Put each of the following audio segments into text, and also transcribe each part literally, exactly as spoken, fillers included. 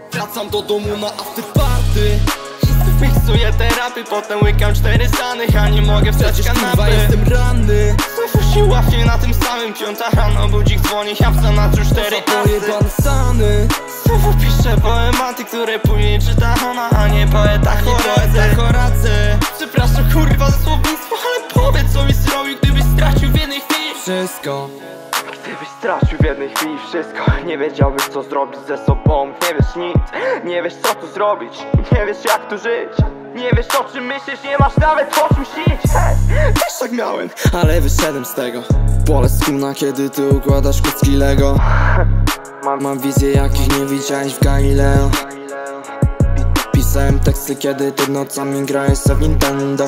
Wracam do domu na afterparty. Fiksuję terapii, potem łykam cztery stanych, a nie mogę wstać kanapy. Jestem ranny, znów siławnie na tym samym. Piąta rano, budzik dzwoni, chapsa na trzy cztery pojebane sany. Znowu piszę poematy, które później czyta ona, a nie poeta Horace. Przepraszam kurwa za słownictwo, ale powiedz co mi zrobił, gdybyś stracił w jednej chwili wszystko. Gdybyś stracił w jednej chwili wszystko, nie wiedziałbyś co zrobić ze sobą. Nie wiesz nic, nie wiesz co tu zrobić, nie wiesz jak tu żyć, nie wiesz o czym myślisz, nie masz nawet o czym śnić. Też tak miałem, ale wyszedłem z tego. Bolest skórna, kiedy ty układasz kucki Lego. Mam, mam wizje jakich nie widziałeś w Galileo. Pisałem teksty, kiedy ty nocami grałeś w Nintendo.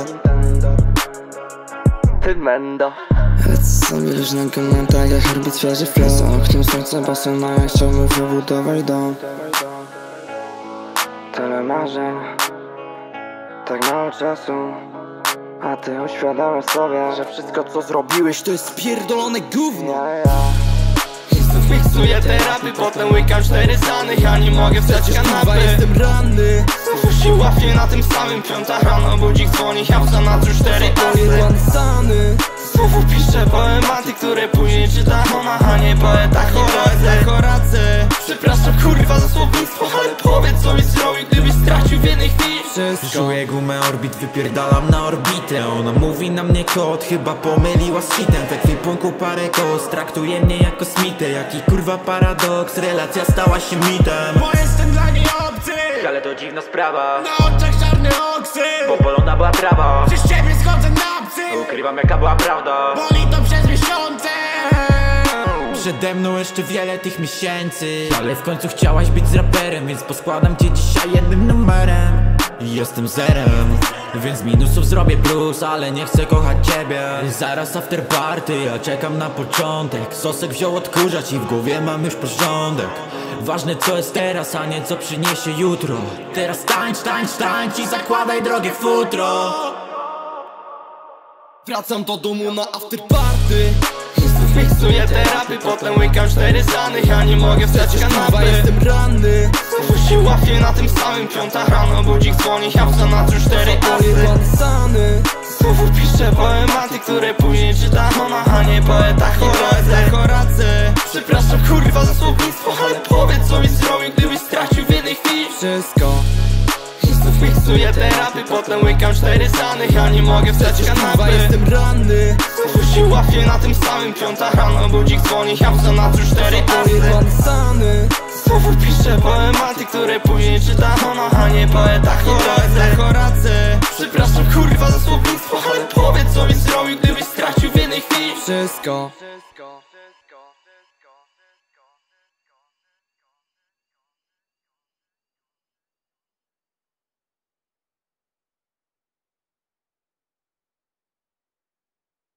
Nintendo. Lecę sobie luźnym komentarz, jak herbit świeży flow. Za oknem słońce basena, ja chciałbym wybudować dom. Tyle marzeń, tak mało czasu, a ty uświadamiasz sobie, że wszystko co zrobiłeś to jest pierdolone gówno. Fiksuję terapię, potem łykam cztery stanych, a nie mogę wstać kanapy. Jestem ranny, znów siławnie na tym samym. Piąta rano, budzik dzwoni, chapsa na trzy cztery sany. Znowu piszę poematy, które później czyta ona, a nie poeta Horace. Przepraszam kurwa za słownictwo, ale powiedz co mi zrobił, gdybyś stracił w jednej chwili wszystko. Czuję gumę orbit, wypierdalam na orbitę. Ona mówi na mnie kod, chyba pomyliła z cheatem. W ekwipunku parę kos, traktuje mnie jako smitę. Jaki kurwa paradoks, relacja stała się mitem. Bo jestem dla niej obcy, Ale to dziwna sprawa, na oczach czarne oksy, bo bolona była prawa. przez ciebie schodzę na psy, Ukrywam jaka była prawda, boli to przez miesiące. przede mną jeszcze wiele tych miesięcy, ale w końcu chciałaś być z raperem, więc poskładam cię dzisiaj jednym numerem. Jestem zerem, więc minusów zrobię plus, ale nie chcę kochać ciebie. Zaraz after party, ja czekam na początek. Sosek wziął odkurzać i w głowie mam już porządek. Ważne co jest teraz, a nie co przyniesie jutro. Teraz tańcz, tańcz, tańcz i zakładaj drogie futro. Wracam do domu na afterparty. Fiksuję terapię, potem łykam cztery stanych, a nie mogę wstać kanapy. Jestem ranny, znów siławnie na tym samym. Piąta rano, budzik dzwoni, chapsa na trzy cztery sany. Znowu piszę poematy, które później czyta ona, a nie poeta Horace. Przepraszam kurwa za słownictwo, ale powiedz co mi zrobił, gdybyś stracił w jednej chwili wszystko. Fiksuję terapię, potem łykam cztery stanych, a nie mogę wstać kanapy. Jestem ranny, znów siławnie na tym samym. Piąta rano, budzik dzwoni, chapsa na trzy cztery sany. Znowu piszę poematy, które później czyta ona, a nie poeta Horace. Przepraszam kurwa za słownictwo, ale powiedz co mi zrobił, gdybyś stracił w jednej chwili wszystko.